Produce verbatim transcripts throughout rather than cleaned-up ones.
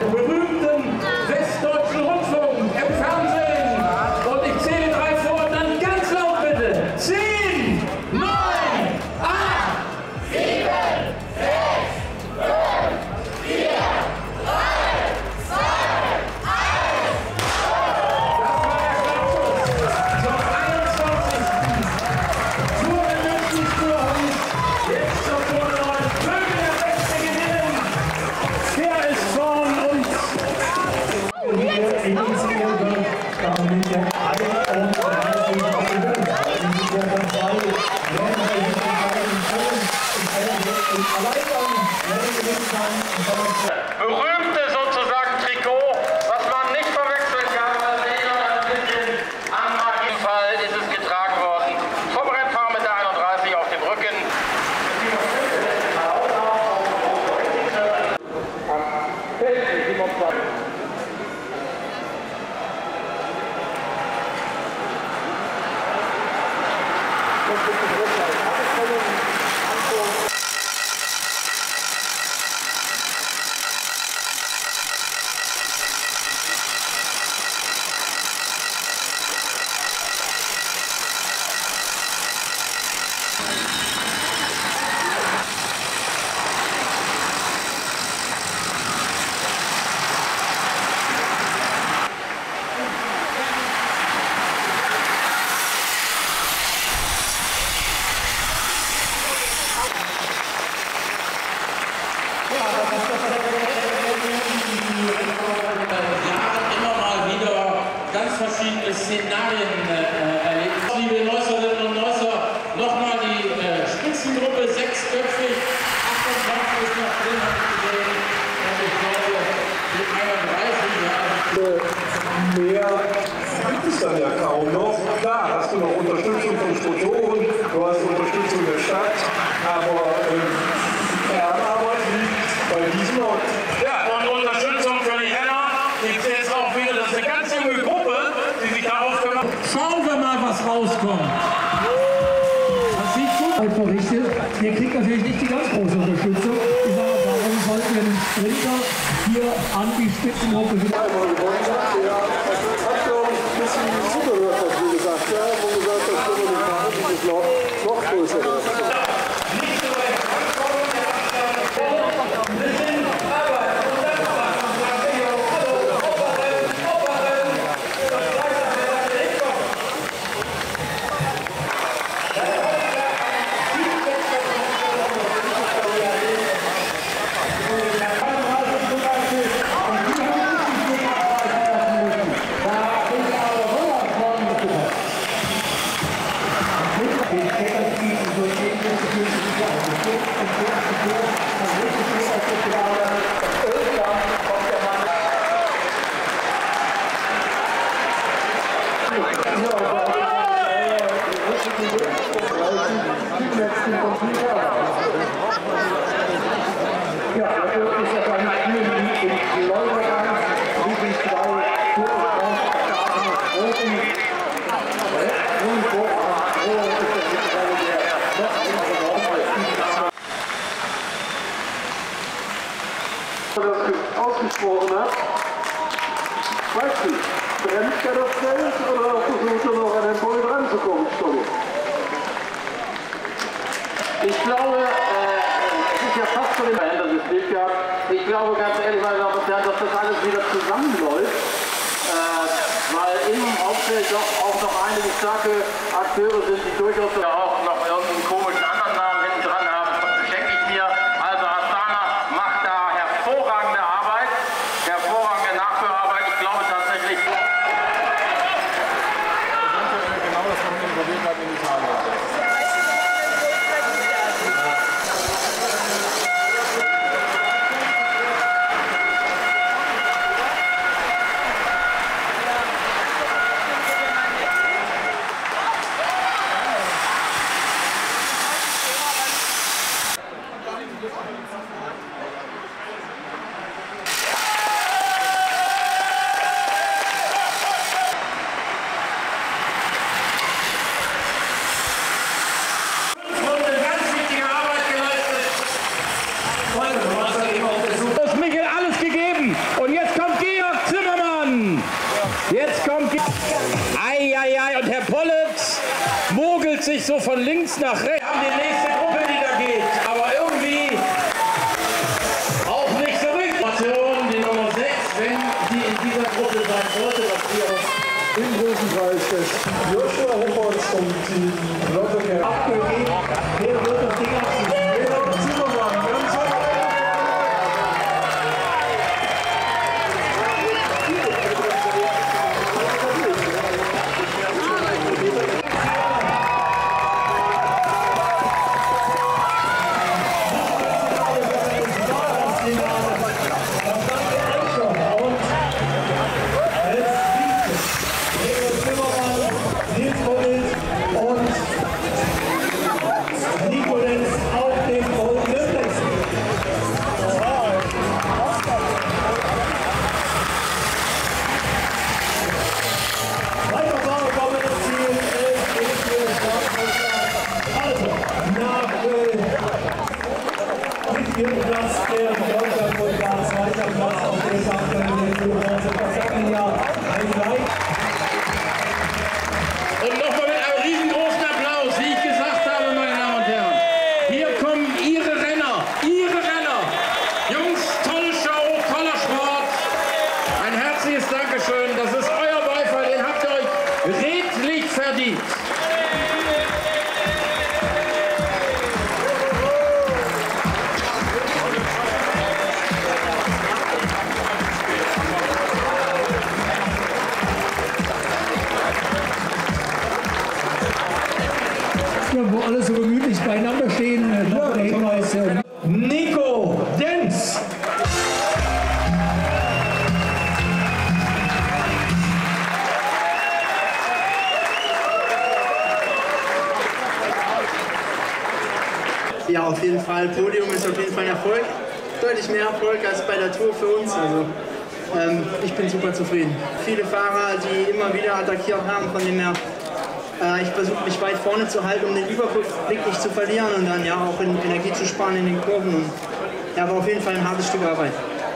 berühmten Westdeutschen Rundfunk im Fernsehen. Und ich zähle drei vor und dann ganz laut bitte. Zehn, neun, acht, sieben, sechs, fünf, vier, drei, zwei, eins. Das war der Startschuss zum einundzwanzigsten Tour in München Tourhund. Jetzt zur Tour neun. Möge der Beste gewinnen. Der ist vor uns. In diesem Jahr mit der einunddreißig auf die Welt. In diesem Jahr dann zwei Länder, die sich in Polen und Erleichterung werden gewinnt sein. Berühmte sozusagen Trikot, was man nicht verwechseln kann, weil es eh noch ein bisschen anders. Auf jeden Fall ist es getragen worden vom Rennfahrer mit der einunddreißig auf dem Rücken. Ganz verschiedene Szenarien äh, erlebt. Liebe Neusserinnen und Neusser, nochmal die äh, Spitzengruppe, sechsköpfig, achtundzwanzig ist noch drin, habe ich gesehen. Und ich glaube, die einunddreißig, ja. Mehr gibt es dann ja kaum noch. Klar, hast du noch Unterstützung von Sponsoren, du hast Unterstützung der Stadt, aber ähm, Kernarbeit liegt bei diesem Ort. Ja, und Unterstützung für die Renner gibt es jetzt auch wieder. Das ist eine ganz junge Gruppe, die sich darauf kümmert. Schauen wir mal, was rauskommt. Das sieht gut aus. Berichtet. Ihr kriegt natürlich nicht die ganz große Unterstützung. Ich sage, warum sollten wir den Sprinter hier an die Spitzengruppe wieder? Ja, hat, glaube ich, ein bisschen zugehört, was du gesagt hast. Ja, wo gesagt hast, dass wir nicht noch, noch größer werden. Das ausgesprochen hat, weiß nicht, bremst er das Feld oder versucht er noch an den Boden ranzukommen, Stolli? Ich glaube, äh, es ist ja fast so ein verändertes Bild gehabt. Ich glaube ganz ehrlich, meine Damen und Herren, dass das alles wieder zusammenläuft, äh, weil im Hauptfeld doch auch noch einige starke Akteure sind, die durchaus ja auch noch irgendeinen komischen anderen Namen hinten dran haben. Das schenke ich mir. Also Astana macht da hervorragende Arbeit, hervorragende Nachführarbeit. Ich glaube tatsächlich. Genau das haben wir probiert hat in Italien. Das Michael alles gegeben und jetzt so von links nach rechts. Wir haben die nächste Gruppe, die da geht, aber irgendwie auch nicht so richtig. Die Nummer sechs, wenn sie in dieser Gruppe sein sollte, was wir Im großen Preis des Joshua Hofholz vom Team Lottercare abgegeben. Wer wird das Ding abziehen? Georg Zimmermann, ganz hoch. Und nochmal mit einem riesengroßen Applaus, wie ich gesagt habe, meine Damen und Herren. Hier kommen Ihre Renner, Ihre Renner. Jungs, tolle Show, toller Sport. Ein herzliches Dankeschön. Das ist euer Beifall, den habt ihr euch redlich verdient. Wo alle so gemütlich beieinander stehen, noch der Hinweis, Nico Denz. Ja, auf jeden Fall. Podium ist auf jeden Fall ein Erfolg. Deutlich mehr Erfolg als bei der Tour für uns. Also, ähm, ich bin super zufrieden. Viele Fahrer, die immer wieder attackiert haben, von dem her. Äh, ich versuche mich weit vorne zu halten, um den Überblick nicht zu verlieren und dann ja auch in Energie zu sparen in den Kurven. Und, ja, war auf jeden Fall ein hartes Stück Arbeit.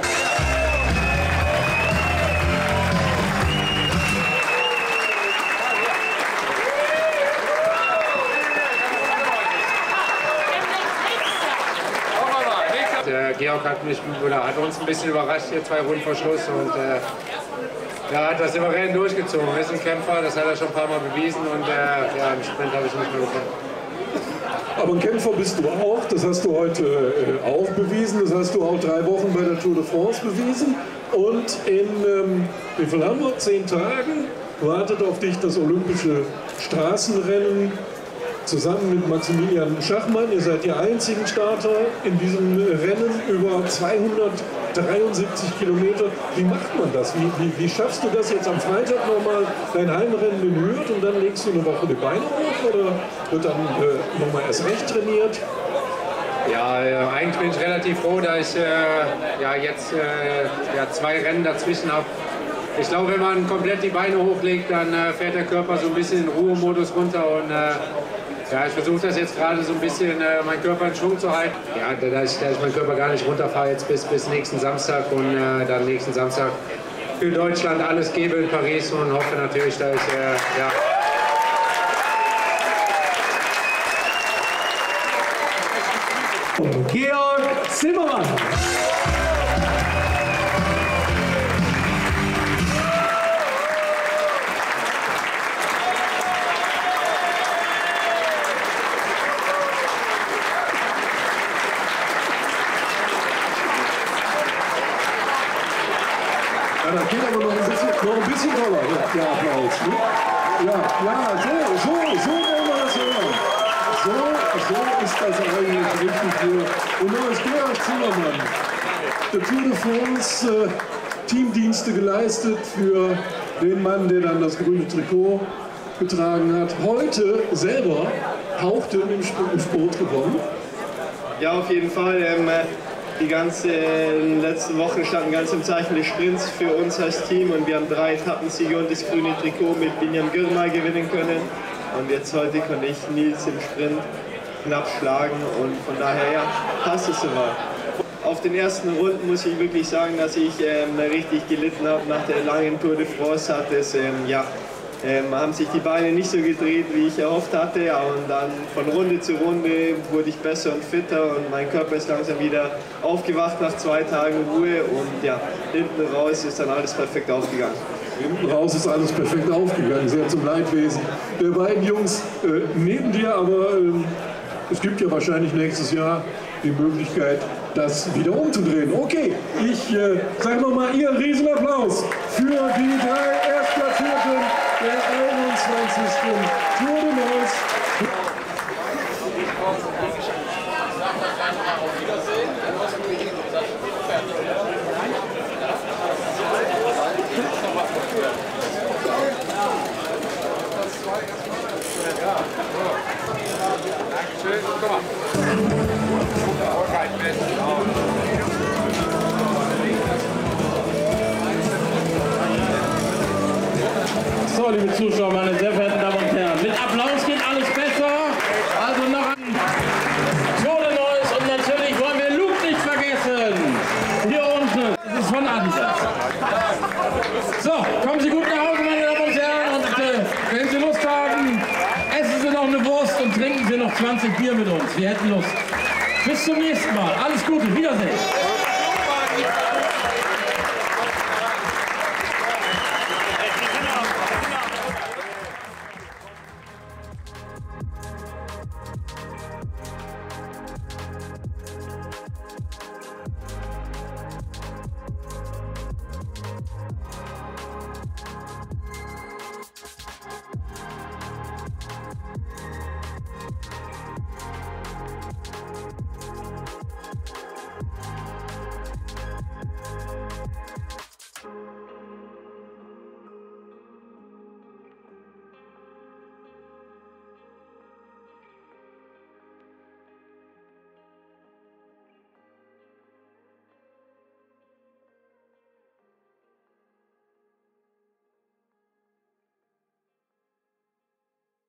Der Georg hat, mich, oder hat uns ein bisschen überrascht, hier zwei Runden vor Schluss. Und äh, er hat das souverän durchgezogen. Er ist ein Kämpfer, das hat er schon ein paar Mal bewiesen. Und äh, ja, im Sprint habe ich nicht mehr gefunden. Aber ein Kämpfer bist du auch, das hast du heute äh, auch bewiesen. Das hast du auch drei Wochen bei der Tour de France bewiesen. Und in, ähm, wie viel haben wir? Zehn Tagen wartet auf dich das olympische Straßenrennen. Zusammen mit Maximilian Schachmann, ihr seid die einzigen Starter in diesem Rennen über zweihundertdreiundsiebzig Kilometer. Wie macht man das? Wie, wie, wie schaffst du das jetzt am Freitag nochmal dein Heimrennen in Hürth und dann legst du eine Woche die Beine hoch oder wird dann äh, nochmal erst recht trainiert? Ja, äh, eigentlich bin ich relativ froh, da ich äh, ja, jetzt äh, ja, zwei Rennen dazwischen habe. Ich glaube, wenn man komplett die Beine hochlegt, dann äh, fährt der Körper so ein bisschen in Ruhemodus runter und äh, ja, ich versuche das jetzt gerade so ein bisschen, äh, meinen Körper in Schwung zu halten. Ja, da ich, da ich meinen Körper gar nicht runterfahre jetzt bis, bis nächsten Samstag und äh, dann nächsten Samstag für Deutschland alles gebe in Paris und hoffe natürlich, dass ich, äh, ja. Georg Zimmermann. Ja, das geht aber noch ein bisschen, noch ein bisschen toller, der, der Applaus. Ne? Ja, ja, so, so, so wollen wir das hören. So, so ist das eigentlich richtig hier. Und da ist Georg Zimmermann, der Tour de France äh, Teamdienste geleistet für den Mann, der dann das grüne Trikot getragen hat. Heute selber hauchdünn im Sport gewonnen. Ja, auf jeden Fall. Ähm, die ganzen letzten Wochen standen ganz im Zeichen des Sprints für uns als Team und wir haben drei Etappensiege und das grüne Trikot mit Binyam Girmay gewinnen können. Und jetzt heute konnte ich Nils im Sprint knapp schlagen und von daher ja, passt es soweit. Auf den ersten Runden muss ich wirklich sagen, dass ich ähm, richtig gelitten habe. Nach der langen Tour de France hat es ähm, ja, ähm, haben sich die Beine nicht so gedreht, wie ich erhofft hatte. Und dann von Runde zu Runde wurde ich besser und fitter und mein Körper ist langsam wieder aufgewacht nach zwei Tagen Ruhe. Und ja, hinten raus ist dann alles perfekt aufgegangen. Hinten raus ist alles perfekt aufgegangen, sehr zum Leidwesen der beiden Jungs äh, neben dir, aber ähm, es gibt ja wahrscheinlich nächstes Jahr die Möglichkeit, das wieder umzudrehen. Okay, ich äh, sage nochmal Ihren Riesenapplaus für die drei Erstplatzierten der einundzwanzigsten Tour de France. Dankeschön. Komm mal. So, liebe Zuschauer, meine sehr verehrten Damen und Herren, mit Applaus geht alles besser. Also noch ein Tour de France und natürlich wollen wir Luke nicht vergessen. Hier unten, das ist von Adidas. So, kommen Sie gut nach Hause, meine Damen und Herren, und äh, wenn Sie Lust haben, essen Sie noch eine Wurst und trinken Sie noch zwanzig Bier mit uns. Wir hätten Lust. Bis zum nächsten Mal. Alles Gute. Wiedersehen.